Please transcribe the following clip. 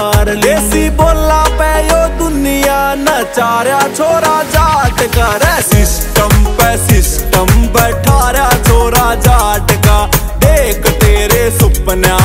मार देसी बोला पे यो दुनिया नचारा छोरा जाट का रे सिस्टम बैठा रहा छोरा जाट का देख तेरे सुपना